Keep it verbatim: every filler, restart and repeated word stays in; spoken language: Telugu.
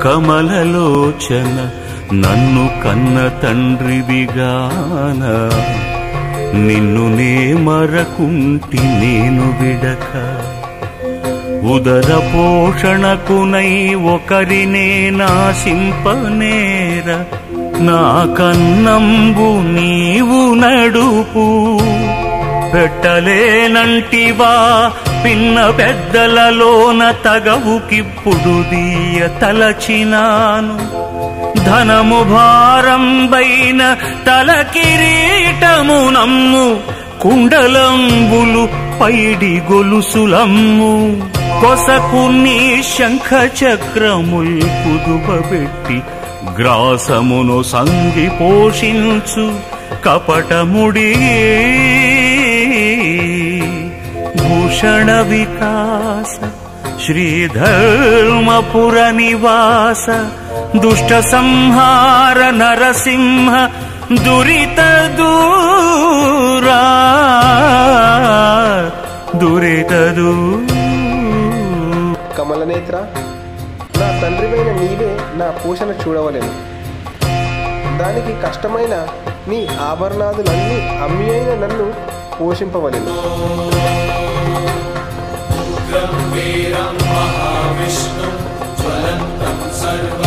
కమలలోచన నన్ను కన్న తండ్రివిగాన నిన్ను నే మరకుంటి నేను విడక ఉదర పోషణకునై ఒకరినే నాశింపనేర నా కన్నంబు నీవు నడుపు పెట్టలేనంటివా పిన్న పెద్దలలోన తగవుకిప్పుడు దీయ తలచినాను ధనము భారంబైన తల కిరీటము నమ్ము కుండలంబులు పైడి గొలుసులమ్ము కొసకు నీ శంఖ చక్రముల్ కుదుపబెట్టి గ్రాసమును సంగి పోషించు కపటముడి భూషణ వికాస శ్రీధర్మపుర నివాస దుష్ట సంహార నరసింహ దురిత దూరా దురిత దూరా. కమలనేత్ర, నా తండ్రివైన నీవే నా పోషణ చూడవలెను. దానికి కష్టమైన నీ ఆభరణాదులన్నీ అమ్మి అయిన నన్ను పోషింపవలెను. వీరం మహావిష్ణు జ్వలంతం సర్వ